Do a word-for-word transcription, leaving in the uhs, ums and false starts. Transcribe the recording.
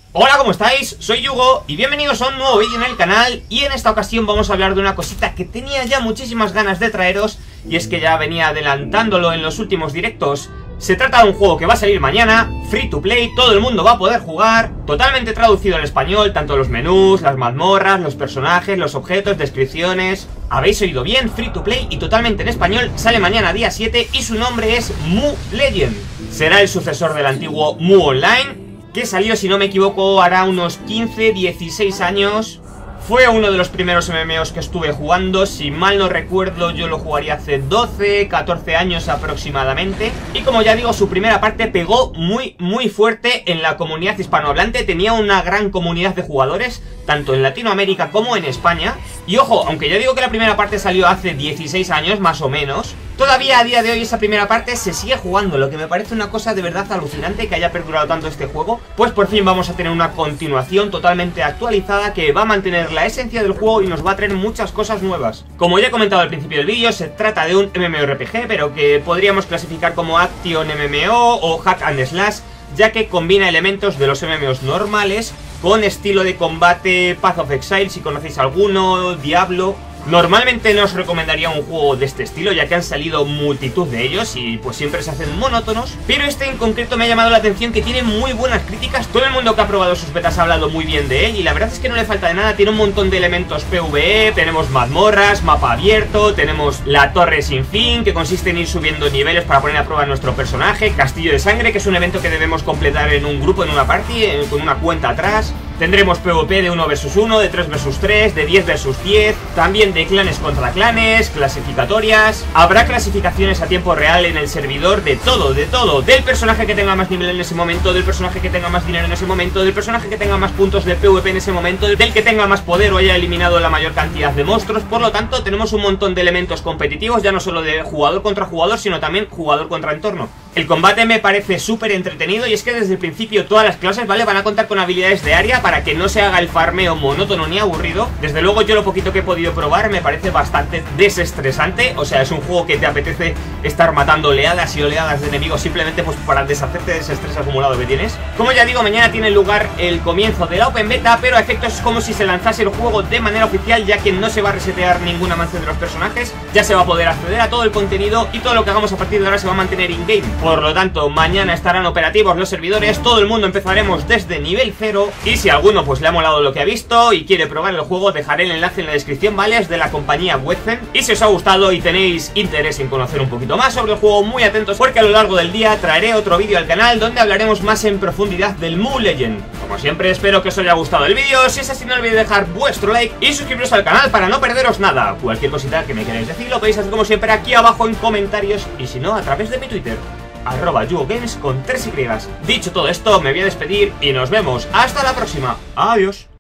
Hola, ¿cómo estáis? Soy Yugo y bienvenidos a un nuevo vídeo en el canal. Y en esta ocasión vamos a hablar de una cosita que tenía ya muchísimas ganas de traeros, y es que ya venía adelantándolo en los últimos directos. Se trata de un juego que va a salir mañana, free to play, todo el mundo va a poder jugar, totalmente traducido al español, tanto los menús, las mazmorras, los personajes, los objetos, descripciones. Habéis oído bien, free to play y totalmente en español. Sale mañana día siete y su nombre es Mu Legend. Será el sucesor del antiguo Mu Online, que salió, si no me equivoco, hará unos quince, dieciséis años. Fue uno de los primeros M M Os que estuve jugando. Si mal no recuerdo, yo lo jugaría hace doce, catorce años aproximadamente. Y como ya digo, su primera parte pegó muy, muy fuerte en la comunidad hispanohablante. Tenía una gran comunidad de jugadores, tanto en Latinoamérica como en España. Y ojo, aunque ya digo que la primera parte salió hace dieciséis años, más o menos, todavía a día de hoy esa primera parte se sigue jugando, lo que me parece una cosa de verdad alucinante que haya perdurado tanto este juego. Pues por fin vamos a tener una continuación totalmente actualizada que va a mantener la esencia del juego y nos va a traer muchas cosas nuevas. Como ya he comentado al principio del vídeo, se trata de un MMORPG, pero que podríamos clasificar como Action M M O o Hack and Slash, ya que combina elementos de los M M Os normales con estilo de combate Path of Exile, si conocéis alguno, Diablo. Normalmente no os recomendaría un juego de este estilo, ya que han salido multitud de ellos y pues siempre se hacen monótonos, pero este en concreto me ha llamado la atención, que tiene muy buenas críticas. Todo el mundo que ha probado sus betas ha hablado muy bien de él y la verdad es que no le falta de nada. Tiene un montón de elementos PvE, tenemos mazmorras, mapa abierto, tenemos la torre sin fin, que consiste en ir subiendo niveles para poner a prueba a nuestro personaje, castillo de sangre, que es un evento que debemos completar en un grupo, en una party, eh, con una cuenta atrás. Tendremos PvP de uno versus uno, de tres versus tres, de diez versus diez, también de clanes contra clanes, clasificatorias. Habrá clasificaciones a tiempo real en el servidor de todo, de todo. Del personaje que tenga más nivel en ese momento, del personaje que tenga más dinero en ese momento, del personaje que tenga más puntos de PvP en ese momento, del que tenga más poder o haya eliminado la mayor cantidad de monstruos. Por lo tanto, tenemos un montón de elementos competitivos, ya no solo de jugador contra jugador, sino también jugador contra entorno. El combate me parece súper entretenido y es que desde el principio todas las clases, ¿vale?, van a contar con habilidades de área para que no se haga el farmeo monótono ni aburrido. Desde luego yo lo poquito que he podido probar me parece bastante desestresante. O sea, es un juego que te apetece estar matando oleadas y oleadas de enemigos simplemente pues para deshacerte de ese estrés acumulado que tienes. Como ya digo, mañana tiene lugar el comienzo de la Open Beta, pero a efectos es como si se lanzase el juego de manera oficial, ya que no se va a resetear ningún avance de los personajes. Ya se va a poder acceder a todo el contenido y todo lo que hagamos a partir de ahora se va a mantener in-game. Por lo tanto, mañana estarán operativos los servidores, todo el mundo empezaremos desde nivel cero. Y si a alguno pues le ha molado lo que ha visto y quiere probar el juego, dejaré el enlace en la descripción, ¿vale? Es de la compañía Webzen. Y si os ha gustado y tenéis interés en conocer un poquito más sobre el juego, muy atentos, porque a lo largo del día traeré otro vídeo al canal donde hablaremos más en profundidad del Mu Legend. Como siempre, espero que os haya gustado el vídeo. Si es así, no olvidéis dejar vuestro like y suscribiros al canal para no perderos nada. Cualquier cosita que me queráis decir lo podéis hacer como siempre aquí abajo en comentarios, y si no, a través de mi Twitter, arroba yugogames con tres Y. Dicho todo esto, me voy a despedir y nos vemos hasta la próxima. Adiós.